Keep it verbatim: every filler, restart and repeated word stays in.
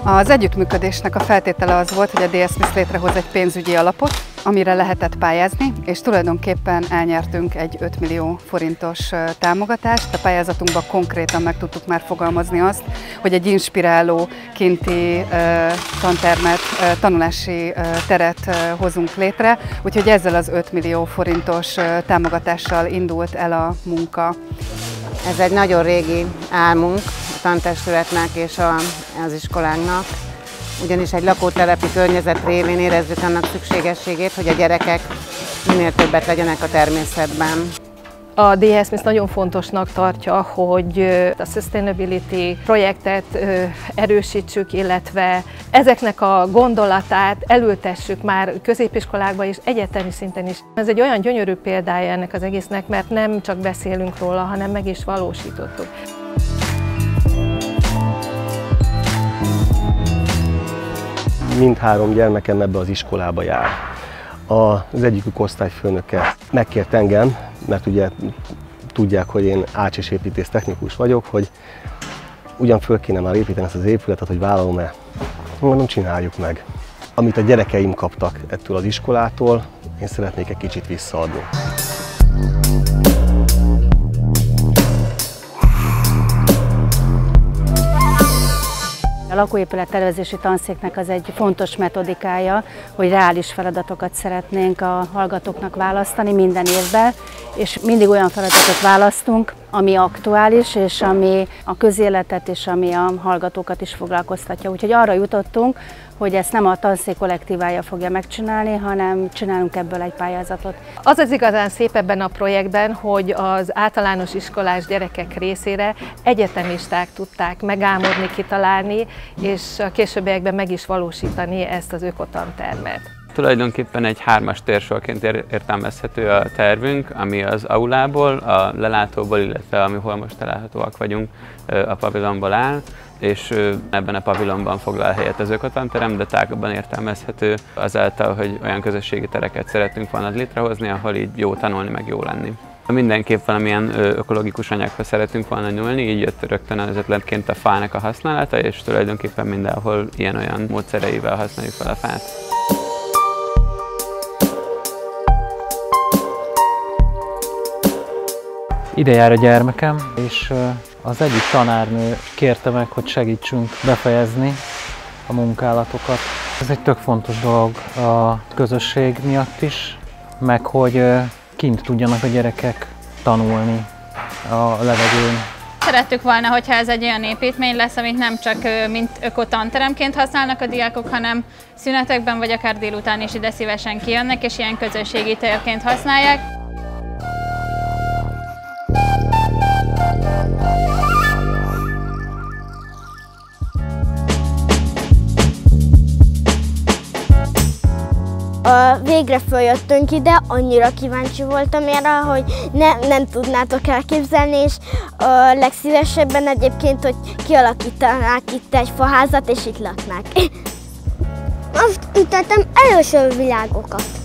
Az együttműködésnek a feltétele az volt, hogy a dé es em i es létrehoz egy pénzügyi alapot, amire lehetett pályázni, és tulajdonképpen elnyertünk egy öt millió forintos támogatást. A pályázatunkban konkrétan meg tudtuk már fogalmazni azt, hogy egy inspiráló kinti tantermet, tanulási teret hozunk létre, úgyhogy ezzel az öt millió forintos támogatással indult el a munka. Ez egy nagyon régi álmunk a tantestületnek és az iskolánknak, ugyanis egy lakótelepi környezet révén érezzük annak szükségességét, hogy a gyerekek minél többet legyenek a természetben. A dé es em i es nagyon fontosnak tartja, hogy a sustainability projektet erősítsük, illetve ezeknek a gondolatát elültessük már középiskolákban és egyetemi szinten is. Ez egy olyan gyönyörű példája ennek az egésznek, mert nem csak beszélünk róla, hanem meg is valósítottuk. Mindhárom gyermekem ebbe az iskolába jár. Az egyikük osztályfőnöke megkért engem, mert ugye tudják, hogy én ács- és építész technikus vagyok, hogy ugyan föl kéne már építeni ezt az épületet, hogy vállalom-e. Mondom, csináljuk meg. Amit a gyerekeim kaptak ettől az iskolától, én szeretnék egy kicsit visszaadni. A lakóépület tervezési tanszéknek az egy fontos metodikája, hogy reális feladatokat szeretnénk a hallgatóknak választani minden évben, és mindig olyan feladatot választunk, ami aktuális, és ami a közéletet és ami a hallgatókat is foglalkoztatja. Úgyhogy arra jutottunk, hogy ezt nem a tanszék kollektívája fogja megcsinálni, hanem csinálunk ebből egy pályázatot. Az az igazán szép ebben a projektben, hogy az általános iskolás gyerekek részére egyetemisták tudták megálmodni, kitalálni, és a későbbiekben meg is valósítani ezt az ökotantermet. Tulajdonképpen egy hármas térsorként értelmezhető a tervünk, ami az aulából, a lelátóból, illetve amihol most találhatóak vagyunk, a pavilonból áll, és ebben a pavilonban foglal helyet az ökotanterem, de tágabban értelmezhető azáltal, hogy olyan közösségi tereket szeretünk volna létrehozni, ahol így jó tanulni, meg jó lenni. Mindenképp valamilyen ökológikus anyaghoz szeretünk volna nyúlni, így jött rögtön az ötletként a fának a használata, és tulajdonképpen mindenhol ilyen-olyan módszereivel használjuk fel a fát. Ide jár a gyermekem, és az egyik tanárnő kérte meg, hogy segítsünk befejezni a munkálatokat. Ez egy tök fontos dolog a közösség miatt is, meg hogy kint tudjanak a gyerekek tanulni a levegőn. Szerettük volna, hogyha ez egy olyan építmény lesz, amit nem csak mint ökotanteremként használnak a diákok, hanem szünetekben vagy akár délután is ide szívesen kijönnek, és ilyen közösségi térként használják. Uh, végre följöttünk ide, annyira kíváncsi voltam erre, hogy ne, nem tudnátok elképzelni, és uh, legszívesebben egyébként, hogy kialakítanák itt egy faházat, és itt laknák. Azt ütöttem először világokat.